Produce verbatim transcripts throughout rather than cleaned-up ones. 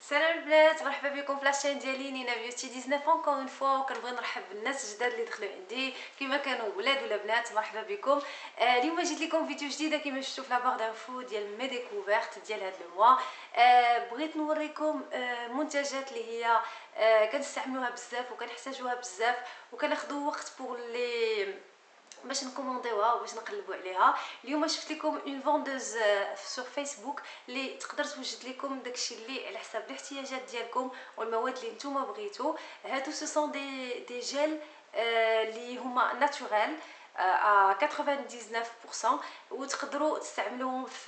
سلام البنات، مرحبا بكم في لاشين ديالي نينا بيوتي تسعطاش اونكور اون فوا. وكنبغي نرحب بالناس الجداد اللي دخلوا عندي كما كانوا ولاد ولا بنات. مرحبا بكم. آه اليوم جيت لكم فيديو جديده كما شفتوا في لاباغ دانفو ديال مي ديكوفيرت ديال هذا الموا. آه بغيت نوريكم آه منتجات اللي هي آه كنستعملوها بزاف وكنحتاجوها بزاف وكناخذوا وقت بوغ لي باش نكومونديوها وباش نقلبوا عليها. اليوم شفت لكم اون فوندوز سور فيسبوك اللي تقدر توجد لكم داكشي اللي على حساب الاحتياجات ديالكم والمواد اللي نتوما بغيتو. هادو سو سون دي دي جيل اللي هما ناتوريل ا تسعة وتسعين بالمية وتقدروا تستعملوهم في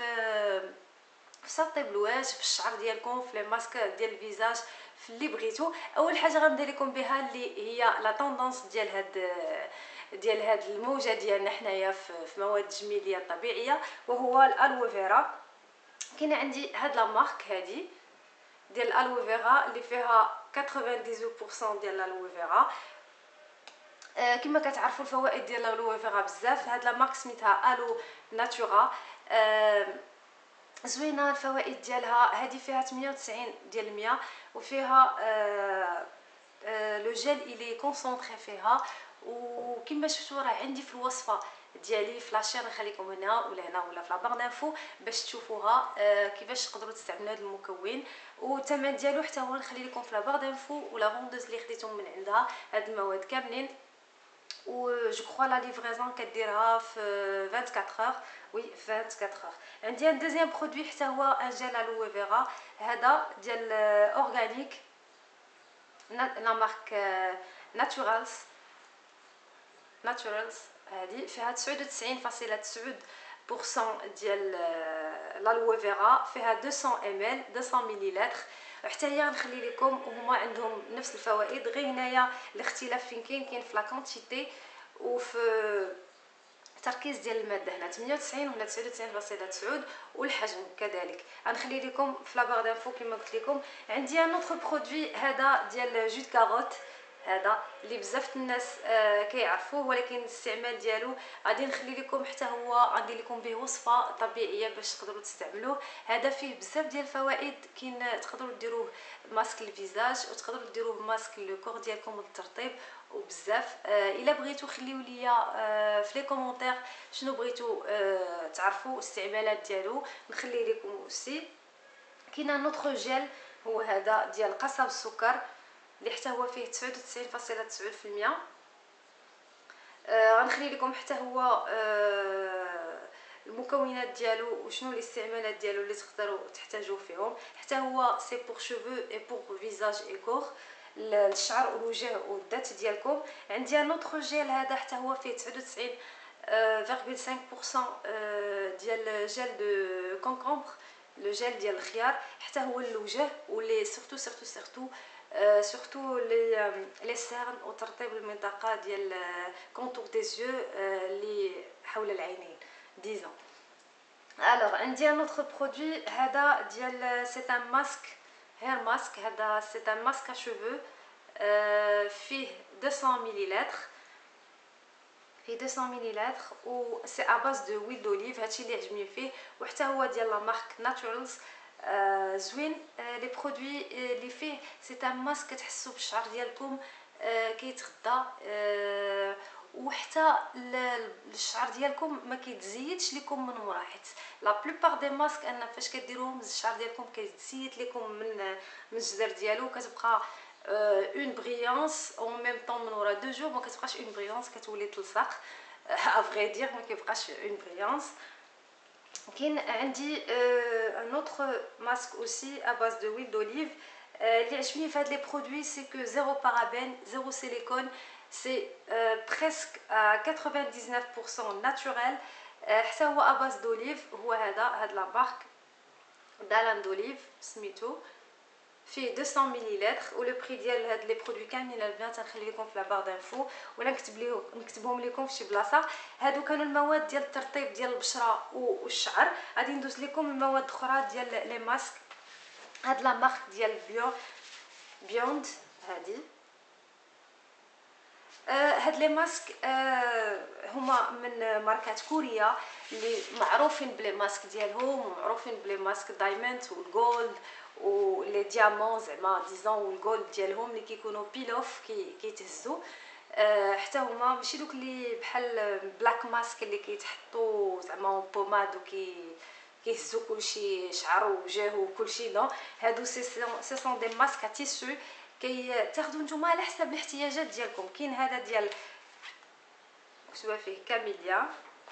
في ساطي بلواج في الشعر ديالكم في لي ماسك ديال الفيزاج في اللي بغيتو. اول حاجه غندير لكم بها اللي هي لا طوندونس ديال هاد ديال هاد الموجه ديالنا حنايا في مواد التجميليه الطبيعيه وهو الالو فيرا. كاينه عندي هاد لا مارك هادي ديال الالو فيرا اللي فيها تسعة وتسعين بالمية ديال الالو فيرا. آه كما كتعرفوا الفوائد ديال الالو فيرا بزاف. هاد لا مارك سميتها الو ناتورا. آه زوينه الفوائد ديالها. هذه فيها ثمانية وتسعين ديال المية وفيها آه آه لو جيل الي كونسونطري فيها. وكما شفتوا راه عندي في الوصفه ديالي في لاشين نخليكم هنا ولا هنا ولا في لاباغ دانفو باش تشوفوها آه كيفاش تقدروا تستعملوا هذا المكون. والثمن ديالو حتى هو نخلي لكم في لاباغ دانفو ولا فوندوز اللي خديتهم من عندها. هاد المواد كاملين و جو كخوا لا ليفريزون كديرها في أربعة وعشرين اور وي في أربعة وعشرين اور. عندي ان دوزيام برودوي حتى هو ان جيل الو فيرا. هذا ديال اورغانيك لا مارك ناتورالز ناتورالز. هذه فيها تسعة وتسعين فاصلة تسعة بالمية ديال الالو فيرا. فيها مئتين ام ال مئتين مليلتر. حتى هي نخلي لكم وهما عندهم نفس الفوائد غير هنايا الاختلاف فين كاين كاين في لا كونتيتي وفي التركيز ديال الماده. هنا ثمانية وتسعين ولا تسعة وتسعين فاصلة تسعة والحجم كذلك. غنخلي لكم في لاباغ دانفو كما قلت لكم. عندي ان اوتر برودوي هذا ديال جو دو كاروت. هذا اللي بزاف الناس آه كيعرفوه ولكن الاستعمال ديالو غادي نخلي لكم حتى هو غادي لكم به وصفه طبيعيه باش تقدروا تستعملوه. هذا فيه بزاف ديال الفوائد. كاين تقدروا ديروه ماسك الفيزاج وتقدروا ديروه ماسك لو كور ديالكم للترطيب وبزاف. آه الا بغيتو خليو ليا آه في لي كومونتير شنو بغيتو آه تعرفوا الاستعمالات ديالو نخلي لكم اوسي. كاين نوتر جيل هو هذا ديال قصب السكر اللي حتى هو فيه تسعة وتسعين فاصلة تسعة بالمية. آه غنخلي لكم حتى هو آه المكونات ديالو وشنو الاستعمالات ديالو اللي تقدروا تحتاجوا فيهم. حتى هو سي بور شوفو اي بور فيزاج اي كور الشعر والوجه والذات ديالكم. عندي ان اوتر جيل هذا حتى هو فيه تسعة وتسعين فاصلة خمسة بالمية ديال جيل دو كونكومبر لو جيل ديال الخيار حتى هو للوجه ولي سورتو سورتو سورتو سورتو لي لي سيرن وترطيب المنطقه ديال كونتور دي زيو اللي حول العينين ديزون. الوغ عندي ان اوتر برودوي هذا ديال سي ان ماسك هير ماسك. هذا سي ان ماسك ا شوفو فيه مئتين مليلتر فيه مئتين مليلتر و سي ا باز دو ويل دوليف. هادشي اللي عجبني فيه. وحتى هو ديال لا مارك ناتورالز. آه زوين. آه لي برودوي اللي فيه سي ان ماسك كتحسوا بالشعر ديالكم آه كيتغذى آه وحتى الشعر ديالكم ما كيتزيدش لكم من مورا. حيت لا بلوبار دي ماسك ان فاش كديروهم الشعر ديالكم كيتزيد لكم من من الجدر ديالو كتبقى اون بريونس او ميم طون من ورا دو جور ما كتبقاش اون بريونس كتولي تلصق ا فري دير ما كيبقاش اون بريونس. كاين عندي ان اوتر ماسك اوسي ا باز دو ويل دوليف. اللي عجبني في هاد لي برودوي سي كو زيرو بارابين زيرو سيليكون سي بريسك تسعة وتسعين بالمية ناتوريل. حتى هو ا باز دوليف. هو هذا هاد لا مارك دالان دوليف سميتو فيه مئتين مليلتر. ولو بري ديال هاد لي برودوي كاملين البنات غنخلي لكم في لاباغ دانفو ولا نكتب ليه نكتبهم لكم في شي بلاصه. هادو كانوا المواد ديال الترطيب ديال البشره والشعر. غادي ندوز لكم المواد الاخرى ديال لي ماسك. هاد لا مارك ديال بيو بيوند هادي. آه هاد لي ماسك آه هما من ماركات كوريا اللي معروفين بلي ماسك ديالهم ومعروفين بلي ماسك دايموند والجولد ولي ديامون زعما ديزون والجولد ديالهم اللي كيكونوا بيلوف كي كيتهزوا. أه حتى هما ماشي دوك اللي بحال بلاك ماسك اللي كيتحطوا زعما بوماد وكي كيهزوا كلشي شعر ووجه وكلشي. نو، هادو سي سي سون دي ماسك تيسو كيتاخذوا نتوما على حسب الاحتياجات ديالكم. كاين هذا ديال مكتوبه فيه كاميليا،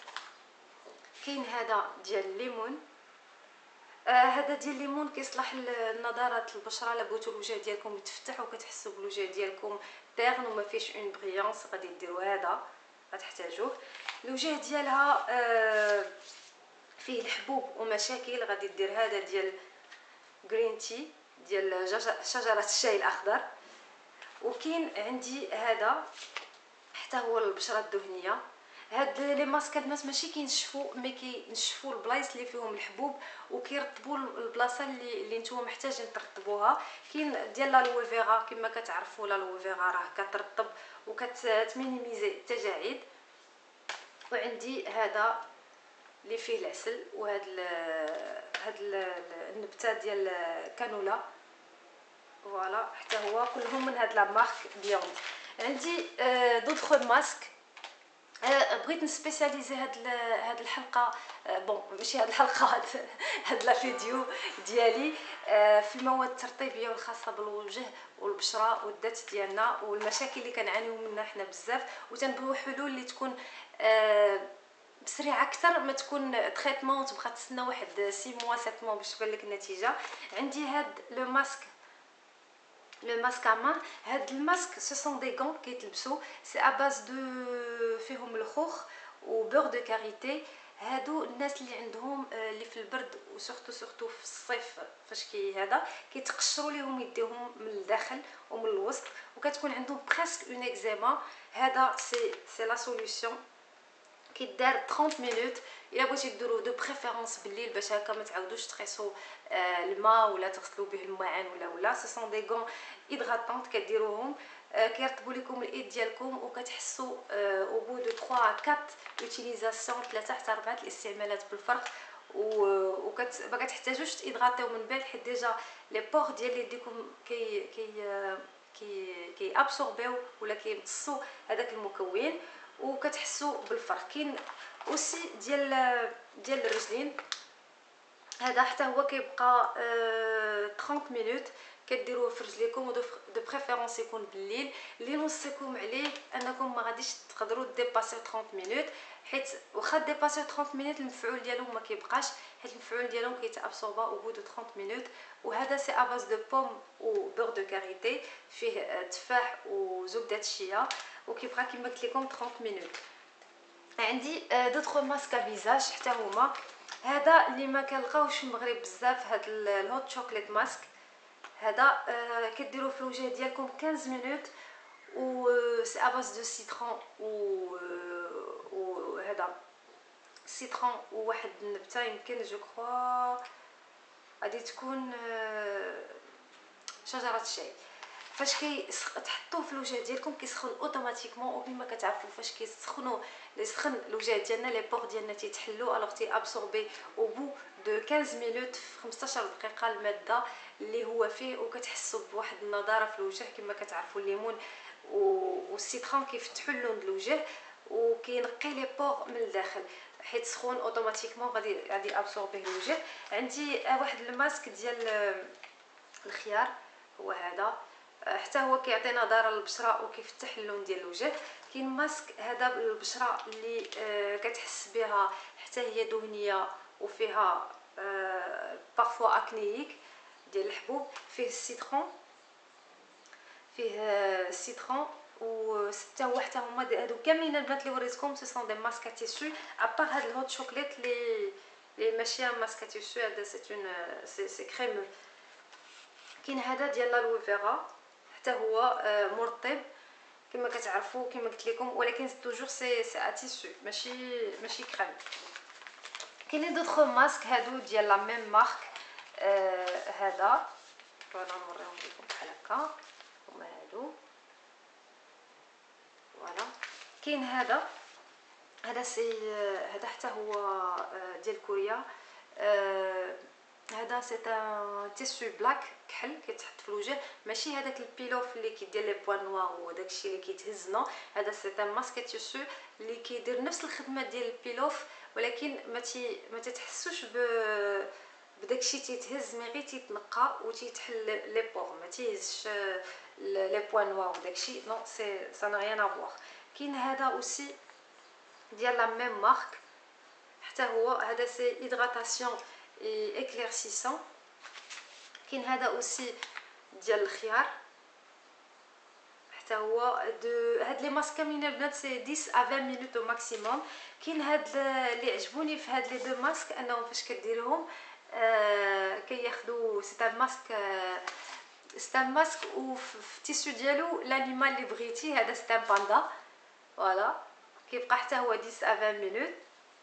كاين هذا ديال الليمون. آه هذا ديال الليمون كيصلح لنضاره البشره. الا بغيتو الوجه ديالكم يتفتح وكتحسوا بالوجه ديالكم تيرن وما فيش اون بريونس، غادي ديروا هذا، غتحتاجوه. الوجه ديالها آه فيه الحبوب ومشاكل، غادي دير هذا ديال جرين تي ديال شجره الشاي الاخضر. وكاين عندي هذا حتى هو البشره الدهنيه. هاد لي ماسك الناس ماشي كينشفوا، مي كينشفوا البلايص اللي فيهم الحبوب وكيرطبوا البلاصه اللي اللي نتوما محتاجين ترطبوها. كاين ديال لالوي فيغا كما كتعرفوا، لالوي فيغا راه كترطب وكتمينيميزي التجاعيد. وعندي هذا اللي فيه العسل، وهاد ال هاد ال النبته ديال كانولا فوالا، حتى هو كلهم من هاد لا مارك بيوند. عندي دوطخ ماسك. بغيت نسبيسياليزي هاد هاد الحلقه، بون ماشي هاد الحلقه، هاد هاد لا فيديو ديالي في المواد الترطيبيه والخاصه بالوجه والبشره والذات ديالنا والمشاكل اللي كنعانيو منها حنا بزاف، وتنبغيو حلول اللي تكون بسريعه اكثر، ما تكون تريتمون وتبقى تسنى واحد ستة موا سبعة موا باش تبان لك النتيجه. عندي هاد لو ماسك، لو ماسك امان. هاد الماسك سو سون دي غون كيتلبسوا، سي ا باز دو فيهم الخوخ وبور دو كاريتي. هادو الناس اللي عندهم اللي في البرد وسورتو سورتو في الصيف فاش كي هذا كيتقشروا ليهم يديهم من الداخل ومن الوسط وكتكون عندهم بريسك اون اكزيما. هذا سي سي لا سوليوشن كيدار ثلاثين مينوت. الا بغيتي ديرو دو بريفيرونس بالليل باش هكا ما تعاودوش تقيسوا آه الماء ولا تغسلوا به الماعن ولا ولا سي سون دي غون هيدراتونط كديروهم آه كيرطبوا لكم الايد ديالكم وكتحسوا او بو دو ثلاثة أربعة اوتيليزاسيون، ثلاثة حتى أربعة الاستعمالات بالفرق. وكت ما كتحتاجوش تيدغاتيو من بعد، حيت ديجا لي بور ديال يديكم كي كي كي كي ابسوربيو ولا كيمتصوا هذاك المكون وكتحسوا بالفرق. كاين اوسي ديال ديال الرجلين، هذا حتى هو كيبقى آه ثلاثين مينوت كديروه في رجليكم، ودو بريفيرونس يكون بالليل. اللي نوصيكم عليه انكم ما غاديش تقدروا ديباسيو ثلاثين مينوت، حيت واخا ديباسيو ثلاثين مينوت المفعول ديالهم ما كيبقاش، حيت المفعول ديالهم كيتابسوربا او بو دو ثلاثين مينوت. وهذا سي اباز دو بوم و بور دو كاريتي، فيه تفاح وزبده الشيا وكيبقى كما قلت لكم ثلاثين مينوت. عندي دوطخ ماسك فيزاج حتى هما، هذا اللي ما كنلقاوش في المغرب بزاف، هذا الهوت شوكليت ماسك. هذا كديروه في الوجه ديالكم خمسطاش مينوت و سي اباز دو سيترون و وهذا سيترون وواحد النبته يمكن جو كخوا غادي تكون شجره الشاي. فاش كتحطوه في الوجه ديالكم كيسخن اوتوماتيكمون، وكما كتعرفوا فاش كيسخنوا يسخن الوجه ديالنا لي بور ديالنا تيتحلوا الوغ تي ابسوربي او بو دو خمسطاش مينوت في خمسطاش دقيقه الماده اللي هو فيه، وكتحسوا بواحد النضاره في الوجه. كما كتعرفوا الليمون والسيترون كيفتحوا اللون ديال الوجه وكينقي لي بور من الداخل، حيت سخون اوتوماتيكمون غادي غادي ابسوربي الوجه. عندي واحد الماسك ديال الخيار، هو هذا حتى هو كيعطي نضاره للبشره وكيفتح اللون ديال الوجه. كاين ماسك هذا بالبشره اللي آه كتحس بها حتى هي دهنيه وفيها آه بارفوا اكنييك ديال الحبوب، فيه السيترون، فيه السيترون وسته هو حتى هما هادو كاملين البنات اللي وريتكم سي سون دي ماسك تيسو ابار هاد الهوت شوكليت لي لي ماشي ماسك تيسو، هذا سي اون سي سي كريمو. كاين هذا ديال لالوي فيغا حتى هو مرطب كما كتعرفوا كما قلت لكم، ولكن توجور سي سي اتيسو ماشي ماشي كريم. كاينين دوطخ ماسك هادو ديال لا ميم مارك، آه هذا فوالا نوريهم لكم بحال هكا هما هادو فوالا. كاين هذا هذا سي هذا حتى هو ديال كوريا، آه هذا سي ان تيسو بلاك كحل كيتحط في الوجه، ماشي هذاك البيلوف اللي كيدير لي بوان نوار وداك الشيء اللي كيتهز. نو، هذا سي ان ماسك تيسو اللي كيدير نفس الخدمه ديال البيلوف، ولكن ما تي ما تتحسوش ب بداك الشيء تيتهز، مي غير تيتنقى وتيتحل لي بور، ما تيهزش لي بوان نوار وداك الشيء. نو، سي سا نا ريان افوار. كاين هذا اوسي ديال لا ميم مارك، حتى هو هذا سي هيدراتاسيون اي اكليرسيسون. كاين هذا اوسي ديال الخيار، حتى هو دو هاد لي ماسك كاملين البنات سي عشرة ا عشرين مينوت او ماكسيموم. كاين هاد اللي عجبوني في هاد لي دو ماسك انهم فاش كديرهم آه كياخذوا سي ان ماسك آه سي ان ماسك وفي التيسو ديالو لانيمال اللي بغيتي. هذا سي ان باندا، فوالا كيبقى حتى هو عشرة ا عشرين مينوت.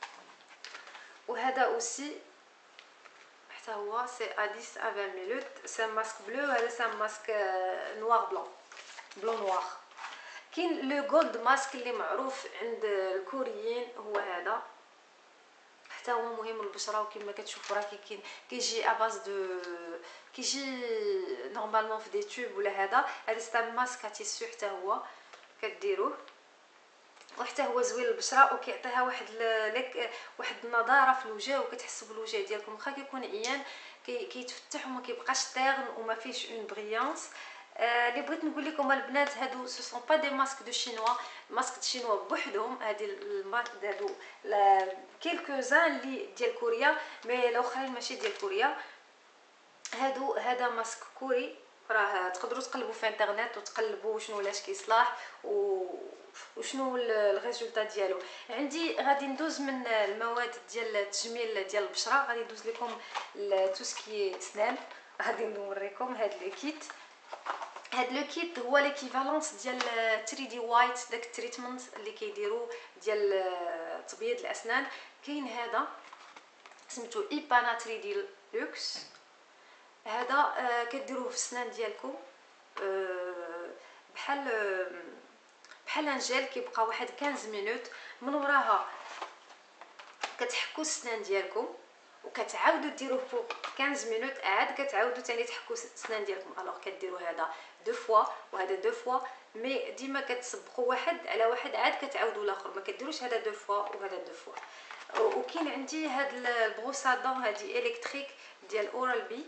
وهذا اوسي حتى هو سي ا عشرة ا عشرين مينوت، سي ماسك بلو. هذا سي ماسك نوار بلون بلون نوار. كاين لو جولد ماسك اللي معروف عند الكوريين، هو هذا حتى هو مهم للبشره، وكما كتشوفوا راه كاين كيجي اباز دو كيجي نورمالمون في دي توب ولا هذا. هذا سي ماسك تيسو حتى هو كديروه، وحتى هو زوين للبشره وكيعطيها واحد لك واحد النضاره في الوجه، وكتحسوا بالوجه ديالكم واخا كيكون عيان كيتفتح وما كيبقاش طيغن وما فيهش اون بريانس. اللي آه بغيت نقول لكم البنات، هادو سو سون با دي ماسك دو شينوا. ماسك دو شينوا بوحدهم، هادي المارك هادو كيلكو زان اللي ديال كوريا، مي الاخرين ماشي ديال كوريا. هادو هذا ماسك كوري، راه تقدروا تقلبوا في انترنت وتقلبوا شنو لاش كيصلاح و وشنو الريزولطا ديالو. عندي غادي ندوز من المواد ديال التجميل ديال البشره، غادي ندوز لكم تو سكي سنان. غادي نوريكم هاد لو كيت. هاد لو كيت هو ليكيفالونس ديال ثري دي وايت، داك التريتمنت اللي كيديروا ديال تبييض الاسنان. كاين هذا سميتو ايبانا ثري دي لوكس. هذا آه كديروه في السنان ديالكم آه بحال آه بحال ان جيل، كيبقى واحد خمسطاش مينوت. من وراها كتحكوا السنان ديالكم وكتعاودوا ديروه فوق خمسطاش مينوت، عاد كتعاودوا ثاني تحكوا السنان ديالكم. الوغ كديروا هذا دو فوا وهذا دو فوا، مي ديما كتسبقوا واحد على واحد، عاد كتعاودوا الاخر، ما كديروش هذا دو فوا وهذا دو فوا. وكاين عندي هاد البروسادون هادي الكتريك ديال اورال بي،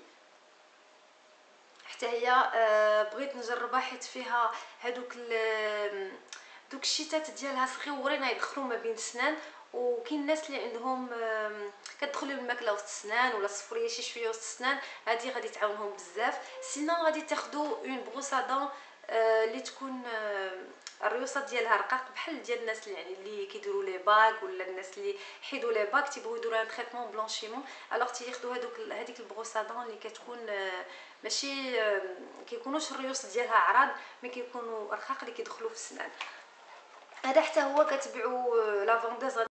حتى هي آه بغيت نجربها حيت فيها هادوك دوك الشيتات ديالها صغيورين يدخلوا ما بين السنان. وكاين الناس اللي عندهم كتدخل لهم الماكله وسط السنان ولا الصفريه شي شويه وسط السنان، هذه غادي تعاونهم بزاف. سينو غادي تاخذوا اون بروسادون اللي تكون الريوسه ديالها رقاق بحال ديال الناس اللي يعني اللي كيديروا لي باك، ولا الناس اللي حيدوا لي باك تيبغيو يديروا ان تريتمون بلانشيمون. الوغ تياخذوا هذوك هذيك البروسادون اللي كتكون ماشي كيكونوش الريوس ديالها عراض، مي كيكونوا رقاق اللي كيدخلوا في السنان. هذا حتى هو كتبيعوا لا فوندوز